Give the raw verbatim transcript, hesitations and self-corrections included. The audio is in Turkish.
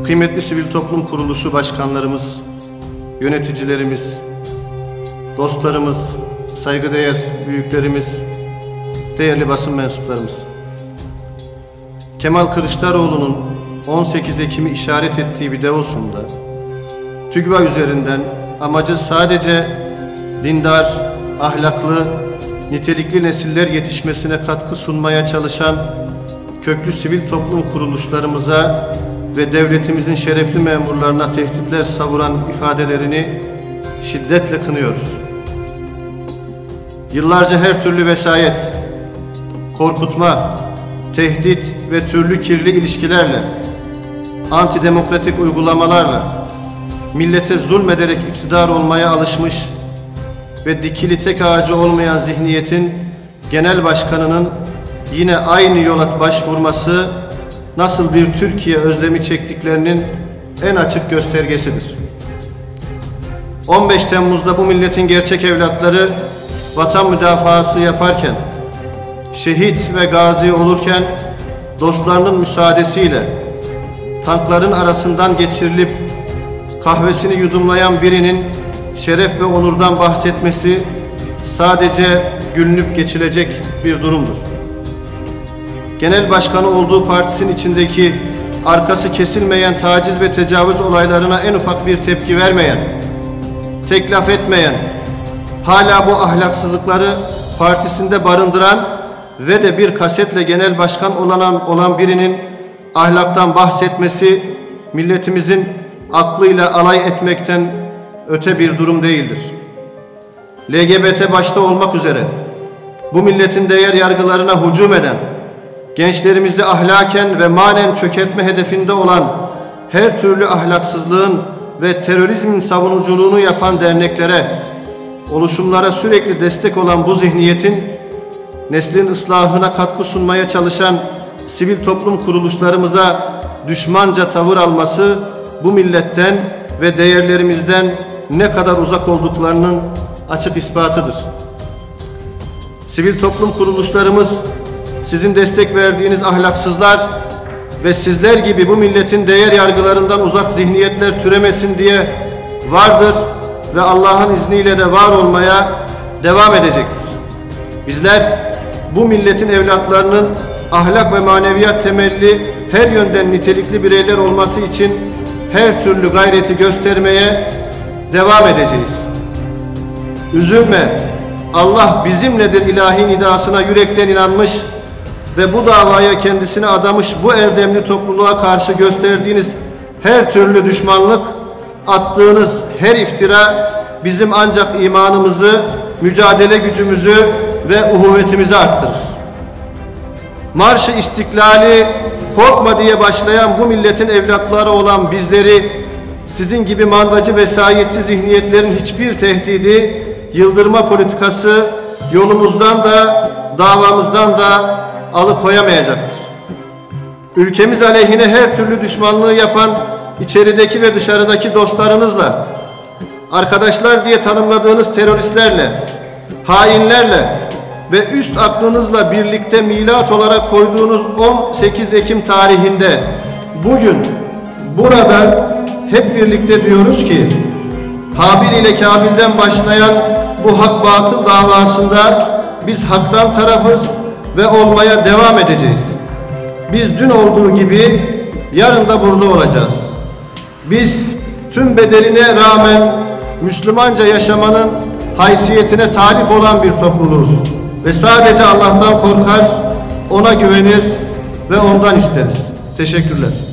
kıymetli sivil toplum kuruluşu başkanlarımız, yöneticilerimiz, dostlarımız, saygıdeğer büyüklerimiz, değerli basın mensuplarımız. Kemal Kılıçdaroğlu'nun on sekiz Ekim'i işaret ettiği videosunda TÜGVA üzerinden amacı sadece dindar, ahlaklı, nitelikli nesiller yetişmesine katkı sunmaya çalışan köklü sivil toplum kuruluşlarımıza ve devletimizin şerefli memurlarına tehditler savuran ifadelerini şiddetle kınıyoruz. Yıllarca her türlü vesayet, korkutma, tehdit ve türlü kirli ilişkilerle, antidemokratik uygulamalarla, millete zulmederek iktidar olmaya alışmış ve dikili tek ağacı olmayan zihniyetin genel başkanının yine aynı yola başvurması nasıl bir Türkiye özlemi çektiklerinin en açık göstergesidir. on beş Temmuz'da bu milletin gerçek evlatları vatan müdafası yaparken, şehit ve gazi olurken dostlarının müsaadesiyle tankların arasından geçirilip kahvesini yudumlayan birinin şeref ve onurdan bahsetmesi sadece gülünüp geçilecek bir durumdur. Genel başkanı olduğu partisinin içindeki arkası kesilmeyen taciz ve tecavüz olaylarına en ufak bir tepki vermeyen, tek laf etmeyen, hala bu ahlaksızlıkları partisinde barındıran ve de bir kasetle genel başkan olan, olan birinin ahlaktan bahsetmesi milletimizin aklıyla alay etmekten öte bir durum değildir. L G B T başta olmak üzere bu milletin değer yargılarına hücum eden, gençlerimizi ahlaken ve manen çökertme hedefinde olan her türlü ahlaksızlığın ve terörizmin savunuculuğunu yapan derneklere, oluşumlara sürekli destek olan bu zihniyetin, neslin ıslahına katkı sunmaya çalışan sivil toplum kuruluşlarımıza düşmanca tavır alması bu milletten ve değerlerimizden ne kadar uzak olduklarının açık ispatıdır. Sivil toplum kuruluşlarımız, sizin destek verdiğiniz ahlaksızlar ve sizler gibi bu milletin değer yargılarından uzak zihniyetler türemesin diye vardır ve Allah'ın izniyle de var olmaya devam edecektir. Bizler bu milletin evlatlarının ahlak ve maneviyat temelli her yönden nitelikli bireyler olması için her türlü gayreti göstermeye devam edeceğiz. Üzülme, Allah bizimledir ilahi nidasına yürekten inanmış ve bu davaya kendisini adamış bu erdemli topluluğa karşı gösterdiğiniz her türlü düşmanlık, attığınız her iftira bizim ancak imanımızı, mücadele gücümüzü ve uhuvvetimizi arttırır. Marş-ı İstiklali korkma diye başlayan bu milletin evlatları olan bizleri sizin gibi mandacı vesayetçi zihniyetlerin hiçbir tehdidi, yıldırma politikası yolumuzdan da davamızdan da alıkoyamayacaktır. Ülkemiz aleyhine her türlü düşmanlığı yapan içerideki ve dışarıdaki dostlarınızla, arkadaşlar diye tanımladığınız teröristlerle, hainlerle ve üst aklınızla birlikte milat olarak koyduğunuz on sekiz Ekim tarihinde bugün burada hep birlikte diyoruz ki Habil ile Kabil'den başlayan bu hak batıl davasında biz haktan tarafız ve olmaya devam edeceğiz. Biz dün olduğu gibi yarın da burada olacağız. Biz tüm bedeline rağmen Müslümanca yaşamanın haysiyetine talip olan bir topluluğuz. Ve sadece Allah'tan korkar, ona güvenir ve ondan isteriz. Teşekkürler.